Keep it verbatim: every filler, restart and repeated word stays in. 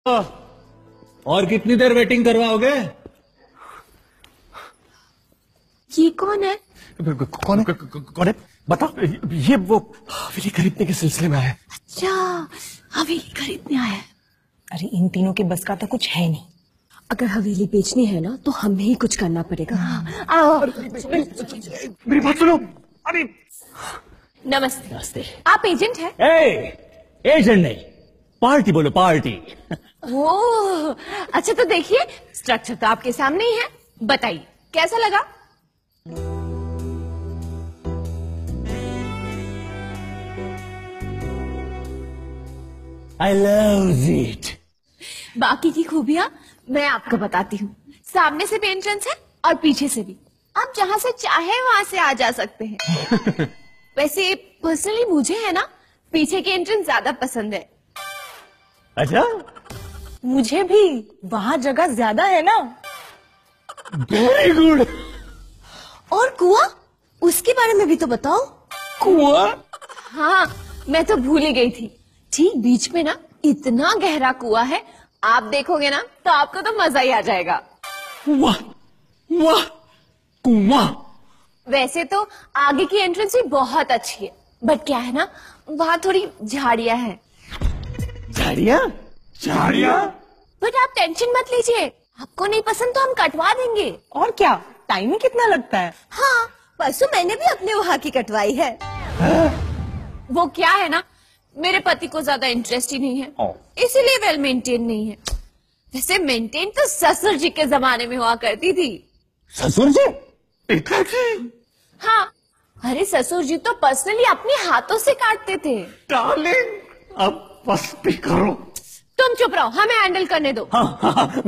और कितनी देर वेटिंग करवाओगे? ये कौन है? कौन है? कौन है? बता। ये वो हवेली खरीदने के सिलसिले में आया है। अच्छा, हवेली खरीदने आया है। अरे इन तीनों के बस का तो कुछ है नहीं। अगर हवेली बेचनी है ना तो हमें ही कुछ करना पड़ेगा। आओ। मेरी बात सुनो। अरे नमस्ते। नमस्ते। आप एजेंट हैं? ए, एजेंट नहीं, पार्टी बोलो, पार्टी। ओह, अच्छा तो देखिए, स्ट्रक्चर तो आपके सामने ही है, बताइए कैसा लगा? I love it. बाकी की खूबियां मैं आपको बताती हूँ। सामने से भी एंट्रेंस है और पीछे से भी। आप जहाँ से चाहे वहां से आ जा सकते हैं। वैसे पर्सनली मुझे है ना पीछे की एंट्रेंस ज्यादा पसंद है। अच्छा, मुझे भी वहाँ जगह ज्यादा है ना। Very good. और कुआं, उसके बारे में भी तो बताओ। कुआं? हाँ, मैं तो भूल ही गई थी। ठीक बीच में ना इतना गहरा कुआं है, आप देखोगे ना तो आपको तो मजा ही आ जाएगा। वाह वाह, कुआं। वैसे तो आगे की एंट्रेंस भी बहुत अच्छी है, बट क्या है ना वहाँ थोड़ी झाड़ियां हैं। झाड़ियां? झाड़ियां? बट आप टेंशन मत लीजिए, आपको नहीं पसंद तो हम कटवा देंगे। और क्या, टाइम ही कितना लगता है। हाँ, परसों मैंने भी अपने वहाँ की कटवाई है। वो क्या है ना, मेरे पति को ज्यादा इंटरेस्ट ही नहीं है, इसीलिए वेल मेंटेन नहीं है। वैसे मेंटेन तो ससुर जी के जमाने में हुआ करती थी। ससुर जी? हाँ, अरे ससुर जी तो पर्सनली अपने हाथों से काटते थे। डार्लिंग, अब बस भी करो। तुम चुप रहो, हमें हैंडल करने दो। हाँ हाँ हाँ।